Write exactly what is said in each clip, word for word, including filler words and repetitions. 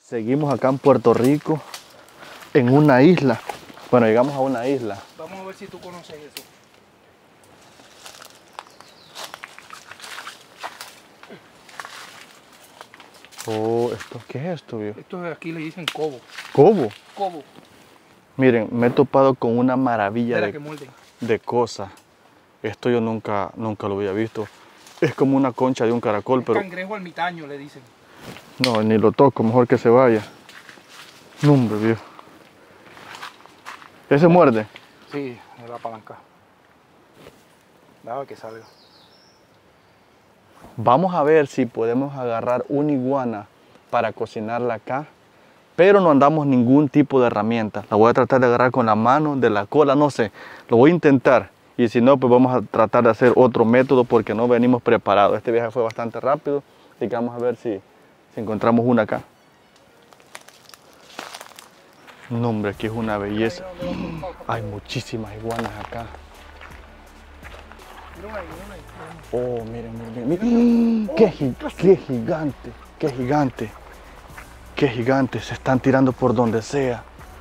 Seguimos acá en Puerto Rico, en una isla. Bueno, llegamos a una isla. Vamos a ver si tú conoces eso. Oh, ¿esto qué es esto, viejo? Esto de aquí le dicen cobo. ¿Cobo? Cobo. Miren, me he topado con una maravilla Espera de, que muerden. de cosas. Esto yo nunca, nunca lo había visto. Es como una concha de un caracol, Un pero cangrejo ermitaño le dicen. no, ni lo toco, mejor que se vaya. No, hombre, viejo. ¿Ese muerde? Sí, es la palanca. Dame que salga. Vamos a ver si podemos agarrar una iguana para cocinarla acá, pero no andamos ningún tipo de herramienta. La voy a tratar de agarrar con la mano, de la cola, no sé. Lo voy a intentar. Y si no, pues vamos a tratar de hacer otro método porque no venimos preparados. Este viaje fue bastante rápido, así que vamos a ver si, si encontramos una acá. No, hombre, aquí es una belleza. Hay muchísimas iguanas acá. Oh, miren, miren, miren. ¡Qué, gi qué gigante! ¡Qué gigante! ¡Qué gigante! Se están tirando por donde sea.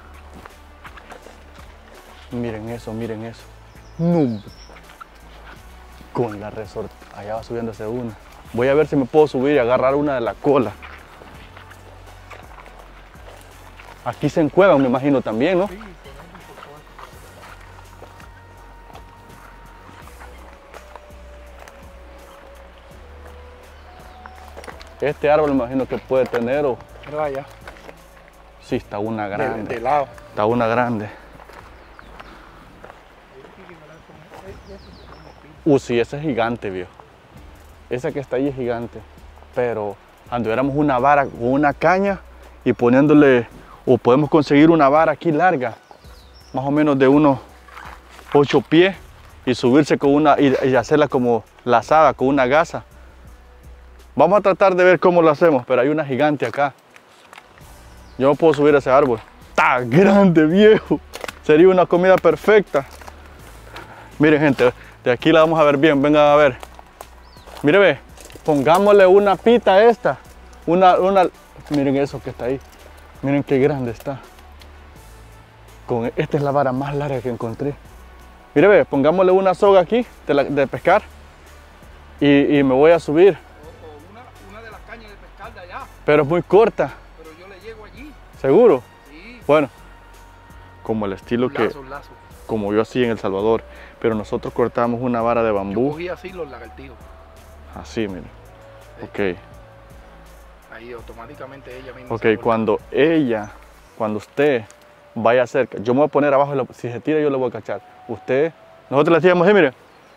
Miren eso, miren eso. No. Con la resorte. Allá va subiéndose una. Voy a ver si me puedo subir y agarrar una de la cola. Aquí se encuevan, me imagino también, ¿no? Este árbol me imagino que puede tener o... Raya. Sí, está una grande. De, de lado. Está una grande. Uh, sí, ese es gigante, viejo. Esa que está ahí es gigante. Pero anduviéramos una vara con una caña y poniéndole... O podemos conseguir una vara aquí larga, más o menos de unos ocho pies, y subirse con una... Y, y hacerla como lazada con una gasa. Vamos a tratar de ver cómo lo hacemos, pero hay una gigante acá. Yo no puedo subir a ese árbol. ¡Está grande, viejo! Sería una comida perfecta. Miren, gente, de aquí la vamos a ver bien. Vengan a ver. Mire, ve. Pongámosle una pita a esta. Una, una... Miren eso que está ahí. Miren qué grande está. Con... Esta es la vara más larga que encontré. Mire, ve. Pongámosle una soga aquí de, la... de pescar. Y, y me voy a subir. Pero es muy corta. Pero yo le llego allí. ¿Seguro? Sí. Bueno, como el estilo Un que... lazo, un lazo. Como yo hacía en El Salvador. Pero nosotros cortamos una vara de Yo bambú. cogí así los lagartijos. Así, miren. Sí. Ok. Ahí automáticamente ella misma. Ok, se cuando ella, cuando usted vaya cerca, yo me voy a poner abajo, si se tira yo le voy a cachar. Usted, nosotros le hacíamos así, mire.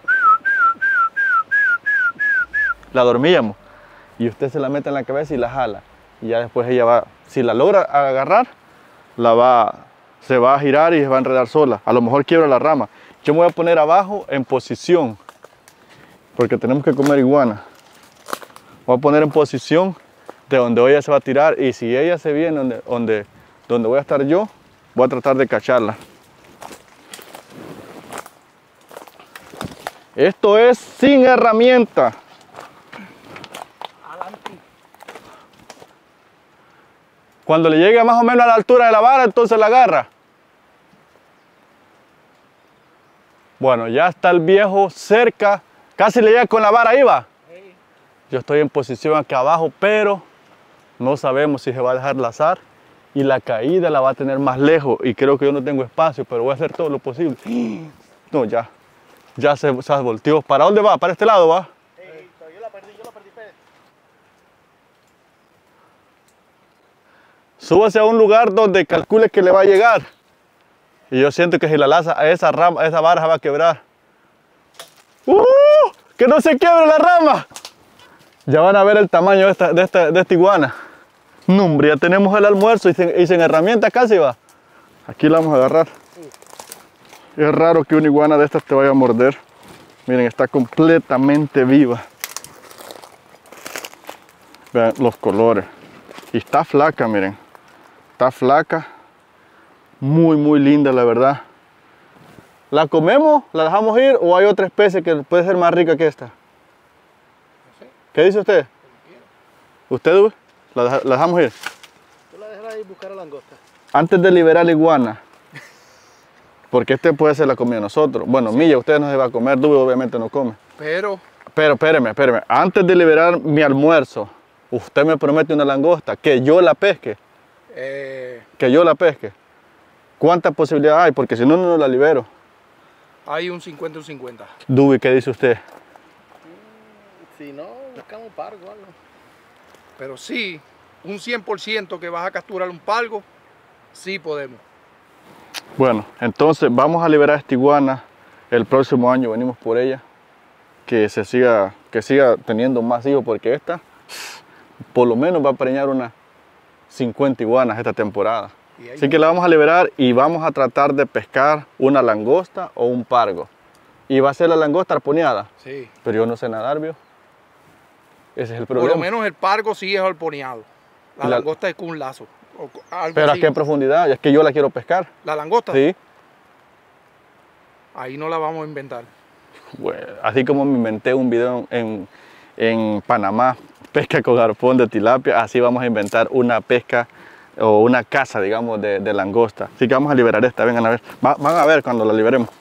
La dormíamos. Y usted se la mete en la cabeza y la jala. Y ya después ella va, si la logra agarrar, la va, se va a girar y se va a enredar sola. A lo mejor quiebra la rama. Yo me voy a poner abajo en posición, porque tenemos que comer iguana. Voy a poner en posición de donde ella se va a tirar, y si ella se viene donde, donde, donde voy a estar yo, voy a tratar de cacharla. Esto es sin herramienta. Cuando le llegue más o menos a la altura de la vara, entonces la agarra. Bueno, ya está el viejo cerca. Casi le llega con la vara ahí, va. Yo estoy en posición aquí abajo, pero no sabemos si se va a dejar lazar. Y la caída la va a tener más lejos. Y creo que yo no tengo espacio, pero voy a hacer todo lo posible. No, ya. Ya se, se volteó. ¿Para dónde va? ¿Para este lado va? Hey, yo la perdí, yo la perdí, Pérez. Súbase a un lugar donde calcule que le va a llegar. Y yo siento que si la laza a esa rama, a esa vara se va a quebrar. ¡Uh! ¡Que no se quiebre la rama! Ya van a ver el tamaño de esta, de esta, de esta iguana. No, hombre, ya tenemos el almuerzo y sin, y sin herramientas casi va. Aquí la vamos a agarrar. Es raro que una iguana de estas te vaya a morder. Miren, está completamente viva. Vean los colores. Y está flaca, miren. Está flaca. Muy, muy linda, la verdad. ¿La comemos? ¿La dejamos ir? ¿O hay otra especie que puede ser más rica que esta? No sé. ¿Qué dice usted? Como quiera. ¿Usted, la, deja- la dejamos ir? Tú la y buscar a langosta. Antes de liberar la iguana, porque este puede ser la comida de nosotros. Bueno, Milla, usted no se va a comer, Dubi obviamente no come. Pero... Pero, espéreme, espéreme. Antes de liberar mi almuerzo, usted me promete una langosta, que yo la pesque. Eh, Que yo la pesque. ¿Cuántas posibilidades hay? Porque si no, no la libero. hay un cincuenta y un cincuenta. Dubi, ¿qué dice usted? Si no, buscamos pargo o algo. Pero sí, un cien por ciento que vas a capturar un pargo, sí podemos. Bueno, entonces vamos a liberar esta iguana. El próximo año venimos por ella. Que se siga, que siga teniendo más hijos, porque esta por lo menos va a preñar unas cincuenta iguanas esta temporada. Así que la vamos a liberar y vamos a tratar de pescar una langosta o un pargo. Y va a ser la langosta arponeada. Sí. Pero yo no sé nadar, ¿vio? Ese es el problema. Por lo menos el pargo sí es arponeado. La, La- langosta es con un lazo. o con algo Pero así. ¿a qué profundidad? Es que yo la quiero pescar. La langosta, Sí. ahí no la vamos a inventar. Bueno, así como me inventé un video en, en Panamá, pesca con arpón de tilapia, así vamos a inventar una pesca o una caza, digamos, de, de langosta. Así que vamos a liberar esta, vengan a ver. Va- van a ver cuando la liberemos.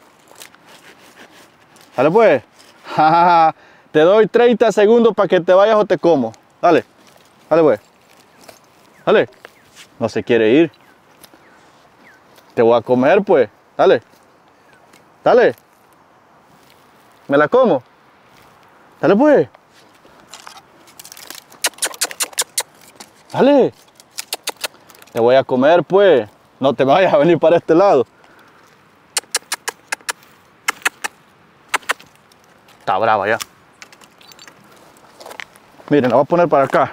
Dale pues. Te doy treinta segundos para que te vayas o te como. Dale. Dale pues. Dale. No se quiere ir. Te voy a comer pues. Dale. Dale. ¿Me la como? Dale pues. Dale. Te voy a comer pues. No te vayas a venir para este lado. Está brava ya. Miren, la voy a poner para acá.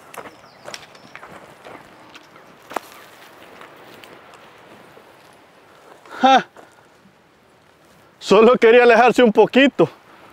¡Ja! Solo quería alejarse un poquito.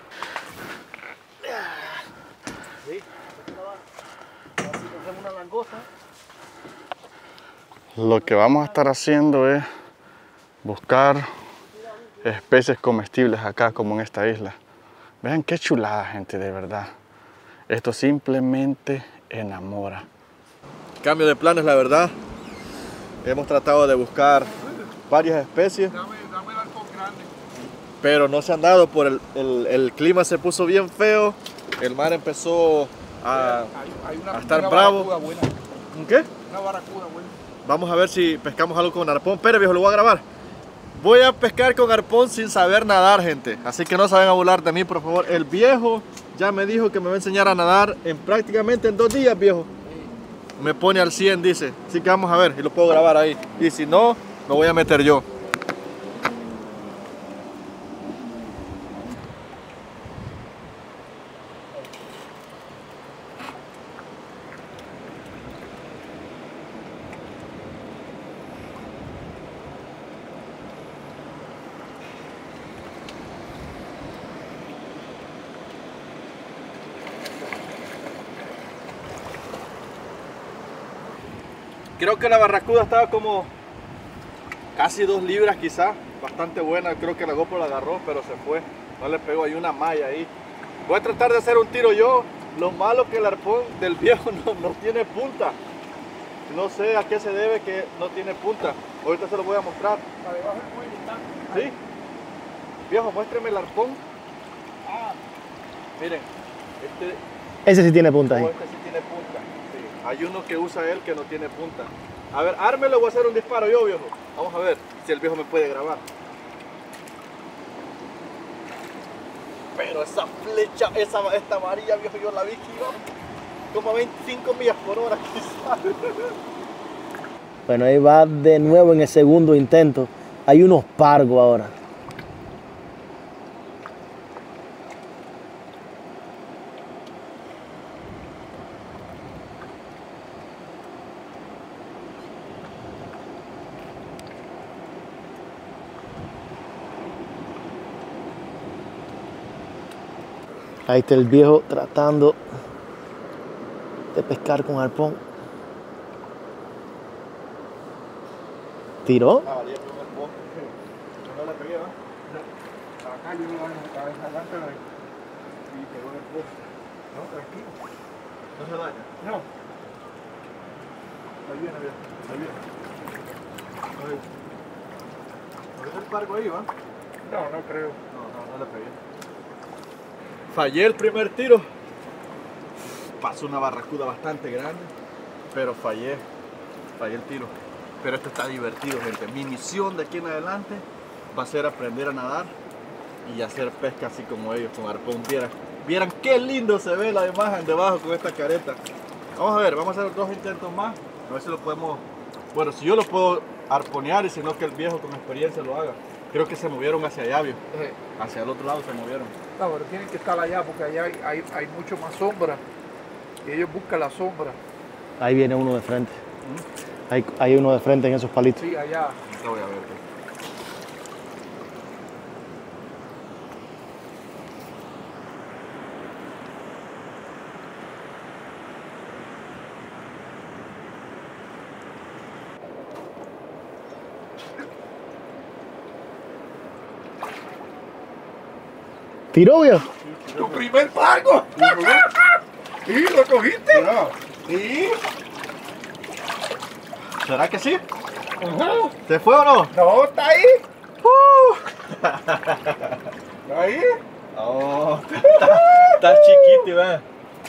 Lo que vamos a estar haciendo es buscar especies comestibles acá, como en esta isla. Vean qué chulada, gente, de verdad. Esto simplemente enamora. Cambio de planes, la verdad. Hemos tratado de buscar varias especies, Dame, dame el arpón grande. pero no se han dado por el, el, el clima se puso bien feo. El mar empezó a, Hay, hay una, a estar una bravo. baracuda buena. ¿Un qué? Una baracuda buena. Vamos a ver si pescamos algo con arpón. Pero viejo, lo voy a grabar. Voy a pescar con arpón sin saber nadar, gente. Así que no saben a burlar de mí, por favor. El viejo ya me dijo que me va a enseñar a nadar en prácticamente en dos días, viejo. Me pone al cien, dice. Así que vamos a ver y lo puedo grabar ahí. Y si no, me voy a meter yo. Creo que la barracuda estaba como casi dos libras quizás, bastante buena. Creo que la GoPro la agarró, pero se fue, no le pegó, hay una malla ahí. Voy a tratar de hacer un tiro yo. Lo malo que el arpón del viejo no, no tiene punta. No sé a qué se debe que no tiene punta. Ahorita se lo voy a mostrar. Para debajo del cuello está. ¿Sí? Viejo, muéstreme el arpón. Ah, Miren, este, Ese sí tiene punta oh, ahí. este sí tiene punta. Sí. Hay uno que usa él que no tiene punta. A ver, ármelo, voy a hacer un disparo yo, viejo. Vamos a ver si el viejo me puede grabar. Pero esa flecha, esa, esta amarilla, viejo, yo la vi que iba como a veinticinco millas por hora quizás. Bueno, ahí va de nuevo en el segundo intento. Hay unos pargos ahora. Ahí está el viejo tratando de pescar con arpón. ¿Tiró? Ah, valía con el poste. No le pegué, ¿va? acá yo no voy a cabeza adelante y pegó en el poste. No, tranquilo. No se daña. No. Ahí viene, bien. Ahí viene. Ahí. ¿No viene el pargo ahí, va? No, no creo. No, no, no le pegué. Fallé el primer tiro. Pasó una barracuda bastante grande, pero fallé. Fallé el tiro. Pero esto está divertido, gente. Mi misión de aquí en adelante va a ser aprender a nadar y hacer pesca así como ellos, con arpón. Vieran, vieran qué lindo se ve la imagen debajo con esta careta. Vamos a ver, vamos a hacer dos intentos más. A ver si lo podemos... Bueno, si yo lo puedo arponear y si no que el viejo con experiencia lo haga. Creo que se movieron hacia allá, viejo. Sí. Hacia el otro lado se movieron. No, pero tienen que estar allá porque allá hay, hay, hay mucho más sombra. Y ellos buscan la sombra. Ahí viene uno de frente. ¿Mm? Hay, hay uno de frente en esos palitos. Sí, allá. Ahorita voy a ver. ¿Qué? ¿Tiró, viejo? ¡Tu primer pargo! ¿Y lo cogiste? No. ¿Y? ¿Será que sí? Ajá. ¿Se fue o no? No, está ahí. Uh. ¿Está ahí? Oh, está, está chiquito, vean.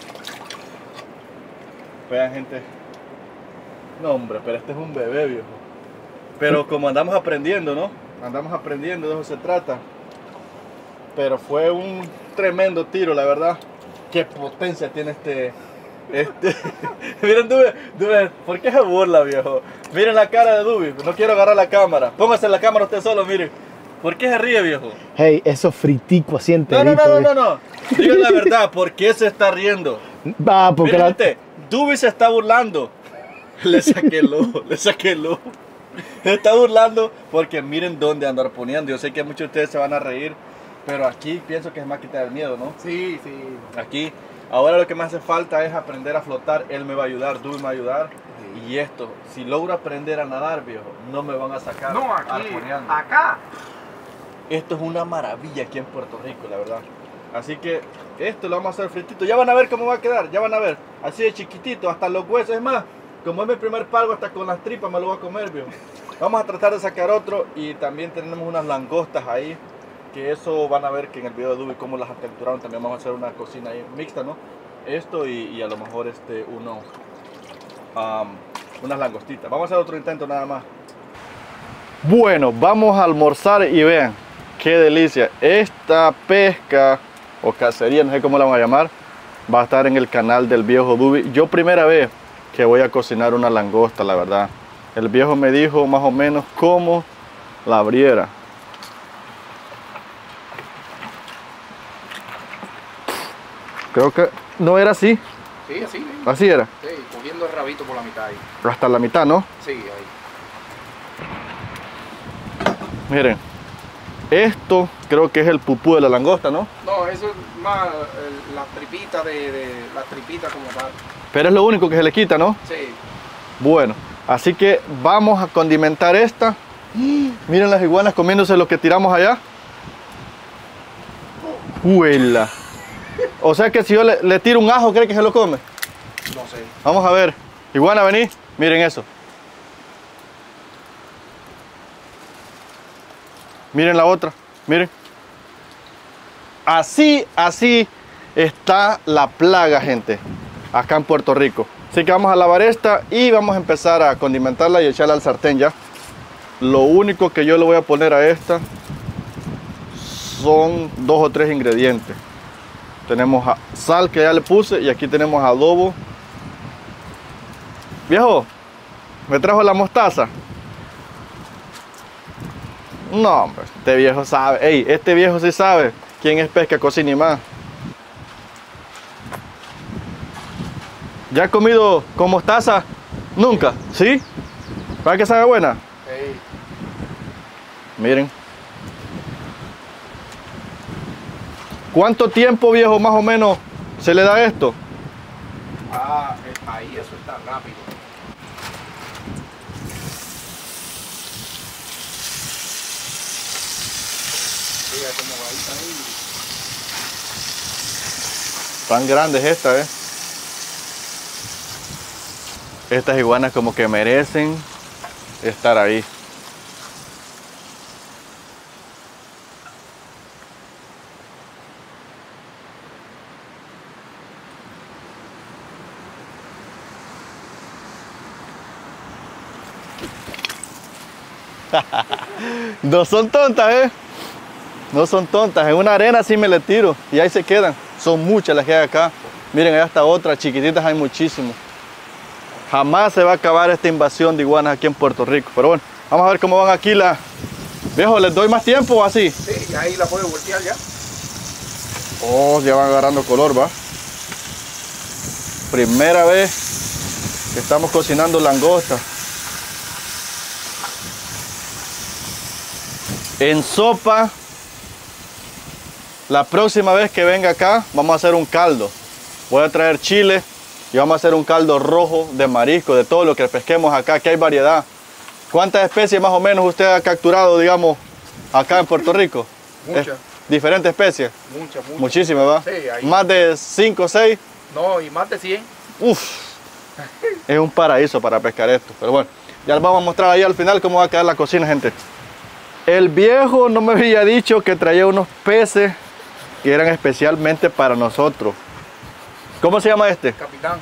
Vean, gente. No, hombre, pero este es un bebé, viejo. Pero como andamos aprendiendo, ¿no? Andamos aprendiendo, de eso se trata. Pero fue un tremendo tiro, la verdad. Qué potencia tiene este... Este... Miren, Dubi, Dubi, ¿por qué se burla, viejo? Miren la cara de Dubi, no quiero agarrar la cámara. Póngase la cámara usted solo, miren. ¿Por qué se ríe, viejo? Hey, eso fritico así No, enterito. no, no, no, viejo. no, no. Digan la verdad, ¿por qué se está riendo? Va, porque Miren, la... gente, Dubi se está burlando. Le saqué el ojo, le saqué el ojo. Se está burlando porque miren dónde ando arponeando. Yo sé que muchos de ustedes se van a reír, pero aquí pienso que es más quitar el miedo, ¿no? Sí, sí. Aquí, ahora lo que me hace falta es aprender a flotar. Él me va a ayudar, Dubi me va a ayudar. Sí. Y esto, si logro aprender a nadar, viejo, no me van a sacar No, aquí. arponeando. Acá. Esto es una maravilla aquí en Puerto Rico, la verdad. Así que esto lo vamos a hacer fritito. Ya van a ver cómo va a quedar, ya van a ver. Así de chiquitito, hasta los huesos. Es más, como es mi primer pargo, hasta con las tripas me lo voy a comer, viejo. Vamos a tratar de sacar otro y también tenemos unas langostas ahí. Que eso van a ver que en el video de Dubi cómo las capturaron. También vamos a hacer una cocina ahí mixta, ¿no? Esto y, y a lo mejor este uno, um, unas langostitas. Vamos a hacer otro intento nada más. Bueno, vamos a almorzar y vean qué delicia. Esta pesca o cacería, no sé cómo la van a llamar, va a estar en el canal del viejo Dubi. Yo primera vez que voy a cocinar una langosta, la verdad. El viejo me dijo más o menos cómo la abriera. Creo que no era así. Sí, así mismo. Así era. Sí, cogiendo el rabito por la mitad ahí. Hasta la mitad, ¿no? Sí, ahí. Miren. Esto creo que es el pupú de la langosta, ¿no? No, eso es más el- la tripita de, de la tripita como tal. Pero es lo único que se le quita, ¿no? Sí. Bueno, así que vamos a condimentar esta. Miren las iguanas comiéndose lo que tiramos allá. ¡Huela! O sea que si yo le, le tiro un ajo, ¿cree que se lo come? No sé. Vamos a ver. Iguana, vení. Miren eso. Miren la otra. Miren. Así, así está la plaga, gente. Acá en Puerto Rico. Así que vamos a lavar esta y vamos a empezar a condimentarla y echarla al sartén ya. Lo único que yo le voy a poner a esta son dos o tres ingredientes. Tenemos sal que ya le puse y aquí tenemos adobo. Viejo, ¿me trajo la mostaza? No, hombre, este viejo sabe. Ey, este viejo sí sabe quién es pesca, cocina y más. ¿Ya ha comido con mostaza? Nunca, ¿sí? ¿Para que sabe buena? Hey. Miren. ¿Cuánto tiempo, viejo, más o menos se le da esto? Ah, eh, ahí eso está rápido. Mira cómo va ahí. Tan grande es esta, ¿eh? Estas iguanas como que merecen estar ahí. No son tontas, ¿eh? No son tontas. En una arena sí me le tiro y ahí se quedan. Son muchas las que hay acá. Miren, allá está otra, chiquititas hay muchísimas. Jamás se va a acabar esta invasión de iguanas aquí en Puerto Rico. Pero bueno, vamos a ver cómo van aquí las... Viejo, ¿les doy más tiempo o así? Sí, ahí la puedo voltear ya. Oh, ya van agarrando color, ¿va? Primera vez que estamos cocinando langosta. En sopa, la próxima vez que venga acá, vamos a hacer un caldo. Voy a traer chile y vamos a hacer un caldo rojo de marisco, de todo lo que pesquemos acá, que hay variedad. ¿Cuántas especies más o menos usted ha capturado, digamos, acá en Puerto Rico? Muchas. Eh, ¿Diferentes especies? Muchas, muchas. Muchísimas, ¿va? Sí, ahí. ¿Más de cinco o seis? No, y más de cien. Uf, es un paraíso para pescar esto. Pero bueno, ya les vamos a mostrar ahí al final cómo va a quedar la cocina, gente. El viejo no me había dicho que traía unos peces que eran especialmente para nosotros. ¿Cómo se llama este? Capitán.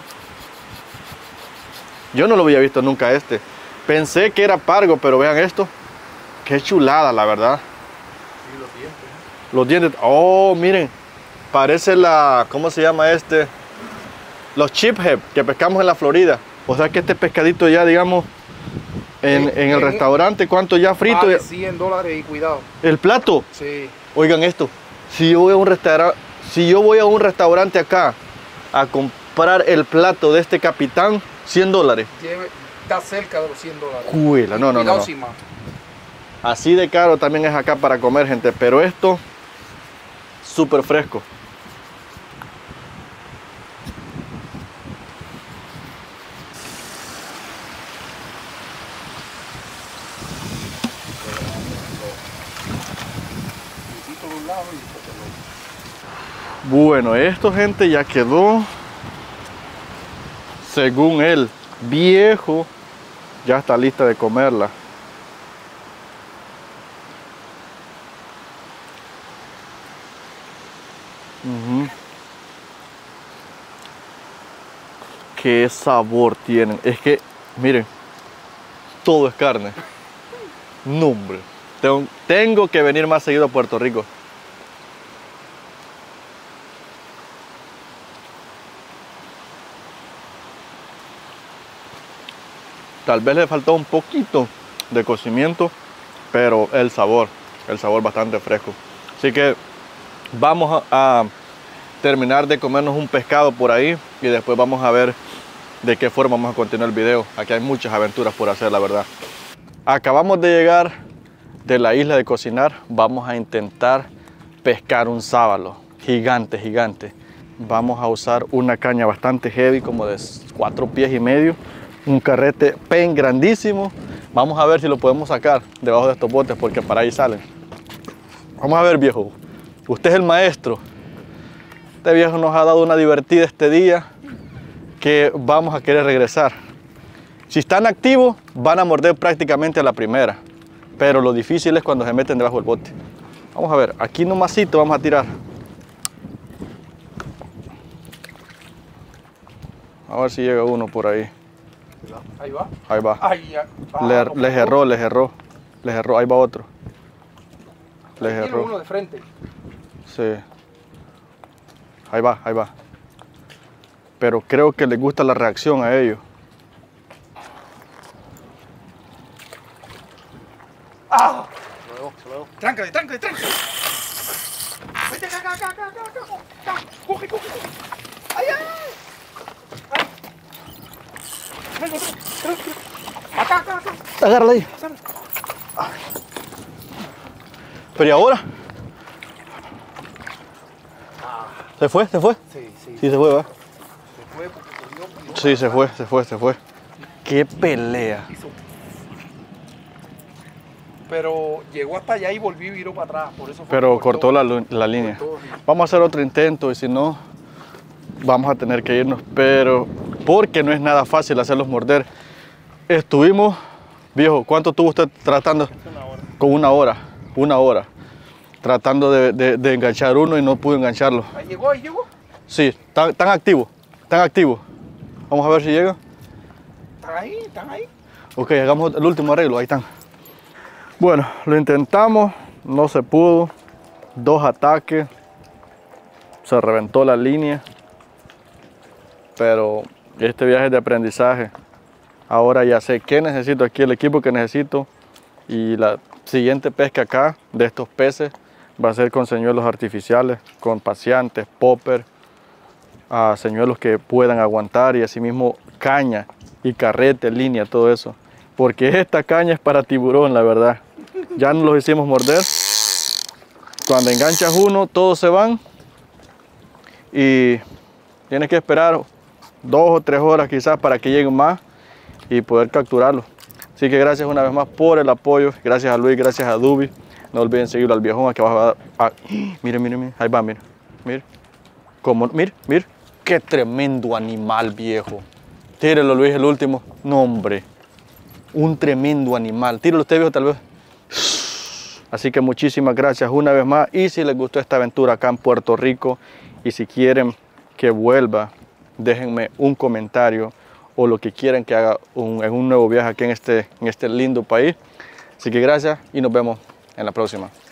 Yo no lo había visto nunca este. Pensé que era pargo, pero vean esto. Qué chulada, la verdad. Y los dientes. ¿eh? Los dientes. Oh, miren. Parece la... ¿Cómo se llama este? Los chiphead que pescamos en la Florida. O sea que este pescadito ya, digamos, en, en el restaurante, ¿cuánto ya frito? Vale cien dólares y cuidado. ¿El plato? Sí. Oigan esto. Si yo voy a un restaurante, si yo voy a un restaurante acá a comprar el plato de este capitán, cien dólares. Lleve, está cerca de los cien dólares. Cuela, no, no, no, no. Más. Así de caro también es acá para comer, gente. Pero esto, súper fresco. Bueno, esto, gente, ya quedó, según él, viejo. Ya está lista de comerla. Uh-huh. Qué sabor tienen. Es que, miren, todo es carne. No, hombre. Tengo, tengo que venir más seguido a Puerto Rico. Tal vez le faltó un poquito de cocimiento, pero el sabor, el sabor bastante fresco. Así que vamos a, a terminar de comernos un pescado por ahí y después vamos a ver de qué forma vamos a continuar el video. Aquí hay muchas aventuras por hacer, la verdad. Acabamos de llegar de la isla de cocinar. Vamos a intentar pescar un sábalo gigante, gigante. Vamos a usar una caña bastante heavy, como de cuatro pies y medio. Un carrete pen grandísimo. Vamos a ver si lo podemos sacar debajo de estos botes, porque para ahí salen. Vamos a ver, viejo. Usted es el maestro. Este viejo nos ha dado una divertida este día que vamos a querer regresar. Si están activos, van a morder prácticamente a la primera. Pero lo difícil es cuando se meten debajo del bote. Vamos a ver, aquí nomasito vamos a tirar. A ver si llega uno por ahí. Ahí va. Ahí va. Ahí ya. Le, les erró, les erró. Les erró. Ahí va otro. Les Tiene erró. uno de frente. Sí. Ahí va, ahí va. Pero creo que les gusta la reacción a ellos. ¡Ah! Tráncale, tráncale, tráncale. Vete acá, acá, acá, acá, acá, acá. Coge, coge, coge. ¡Ay, ay! Acá, acá, acá. Agárrala ahí. Pero ¿y ahora? ¿Se fue? ¿Se fue? Sí, sí. Sí, se fue, ¿va? Se fue porque cogió. Sí, se fue, se fue, se fue. ¡Qué pelea! Pero llegó hasta allá y volvió y viró para atrás. Por eso fue Pero que cortó la, la línea. Cortó, sí. Vamos a hacer otro intento y si no, vamos a tener que irnos. Pero porque no es nada fácil hacerlos morder. Estuvimos, viejo, ¿cuánto estuvo usted tratando? Una hora. Con una hora, una hora, tratando de, de, de enganchar uno y no pudo engancharlo. Ahí llegó, ahí llegó. Sí, están, están activos, están activos. Vamos a ver si llega. Están ahí, están ahí. Ok, hagamos el último arreglo, ahí están. Bueno, lo intentamos, no se pudo. Dos ataques, se reventó la línea. Pero este viaje es de aprendizaje. Ahora ya sé qué necesito aquí, el equipo que necesito. Y la siguiente pesca acá de estos peces va a ser con señuelos artificiales, con paseantes, popper, a señuelos que puedan aguantar y asimismo caña y carrete, línea, todo eso. Porque esta caña es para tiburón, la verdad. Ya nos los hicimos morder. Cuando enganchas uno, todos se van y tienes que esperar dos o tres horas quizás para que lleguen más y poder capturarlos. Así que gracias una vez más por el apoyo. Gracias a Luis, gracias a Dubi. No olviden seguirlo al viejón aquí abajo. Ah, mire, mire, mire. Ahí va, mire. Mire. Como, mire, mire. Qué tremendo animal, viejo. Tírelo, Luis, el último. No, hombre. Un tremendo animal. Tírelo usted, viejo, tal vez. Así que muchísimas gracias una vez más. Y si les gustó esta aventura acá en Puerto Rico y si quieren que vuelva, déjenme un comentario o lo que quieran que haga un, en un nuevo viaje aquí en este, en este lindo país. Así que gracias y nos vemos en la próxima.